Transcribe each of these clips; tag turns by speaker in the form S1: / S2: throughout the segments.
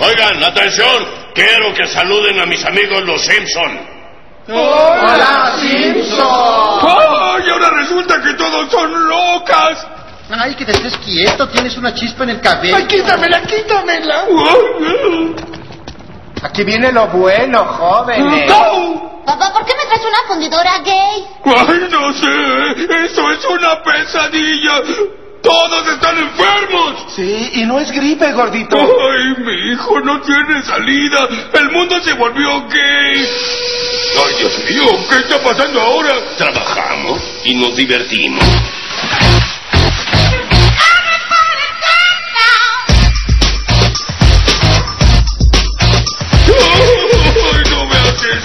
S1: Oigan, atención. Quiero que saluden a mis amigos los Simpson.
S2: ¡Hola, Simpson!
S3: ¡Ay, ahora resulta que todos son locas!
S2: Ay, que te estés quieto, tienes una chispa en el cabello.
S3: ¡Ay, quítamela, quítamela!
S2: Aquí viene lo bueno, jóvenes.
S4: Papá, ¿por qué me traes una fundidora gay?
S3: ¡Ay, no sé! ¡Eso es una pesadilla! ¡Todos están enfermos!
S2: Sí, y no es gripe, gordito.
S3: ¡Ay, mi hijo no tiene salida! ¡El mundo se volvió gay! ¡Ay, Dios mío! ¿Qué está pasando ahora?
S1: Trabajamos y nos divertimos.
S3: ¡Ay, no me haces!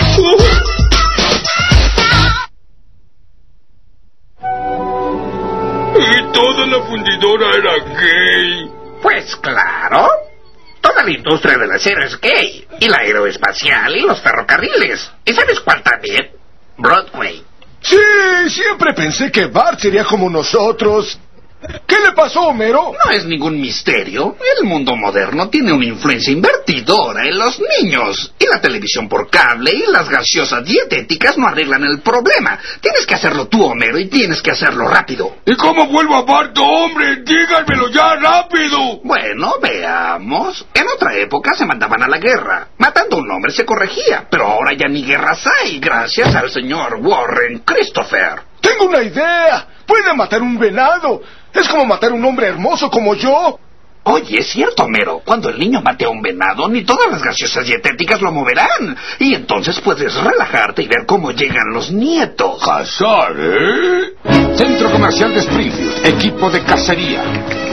S3: Y toda la fundidora era gay.
S5: Pues claro. Toda la industria del acero es gay. Y la aeroespacial y los ferrocarriles. ¿Y sabes cuál también? Broadway.
S6: Sí, siempre pensé que Bart sería como nosotros. ¿Qué le pasó, Homero?
S5: No es ningún misterio. El mundo moderno tiene una influencia invertidora en los niños. Y la televisión por cable y las gaseosas dietéticas no arreglan el problema. Tienes que hacerlo tú, Homero, y tienes que hacerlo rápido.
S3: ¿Y cómo vuelvo a Bart, hombre? ¡Díganmelo ya rápido!
S5: Bueno, veamos. En otra época se mandaban a la guerra. Matando a un hombre se corregía. Pero ahora ya ni guerras hay, gracias al señor Warren Christopher.
S6: Tengo una idea. Puede matar un venado. Es como matar a un hombre hermoso como yo.
S5: Oye, es cierto, Homero. Cuando el niño mate a un venado, ni todas las gaseosas dietéticas lo moverán. Y entonces puedes relajarte y ver cómo llegan los nietos.
S3: ¿Cazar, eh?
S7: Centro Comercial de Springfield, equipo de cacería.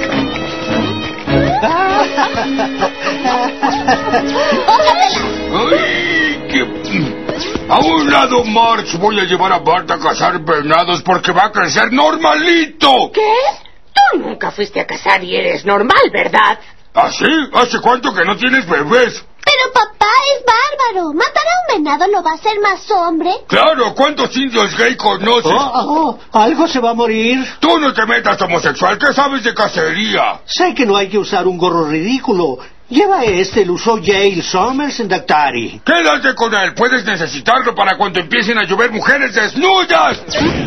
S3: ¡Ay, qué... A un lado, March. Voy a llevar a Bart a cazar venados porque va a crecer normalito.
S8: ¿Qué? Tú nunca fuiste a cazar y eres normal, ¿verdad?
S3: ¿Ah, sí? ¿Hace cuánto que no tienes bebés?
S4: Pero papá es bárbaro. ¿Matar a un venado lo va a hacer más hombre?
S3: Claro, ¿cuántos indios gay conoces?
S9: Algo se va a morir.
S3: Tú no te metas, homosexual. ¿Qué sabes de cacería?
S9: Sé que no hay que usar un gorro ridículo. Lleva este, lo usó Yale Summers en Dactari.
S3: Quédate con él. Puedes necesitarlo para cuando empiecen a llover mujeres desnudas.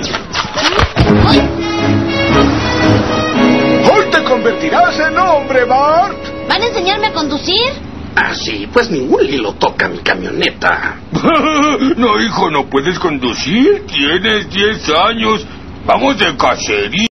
S6: Hoy te convertirás en hombre, Bart.
S4: ¿Van a enseñarme a conducir?
S5: Ah, sí, pues ningún hilo toca mi camioneta.
S3: No, hijo, no puedes conducir. Tienes 10 años. Vamos de cacería.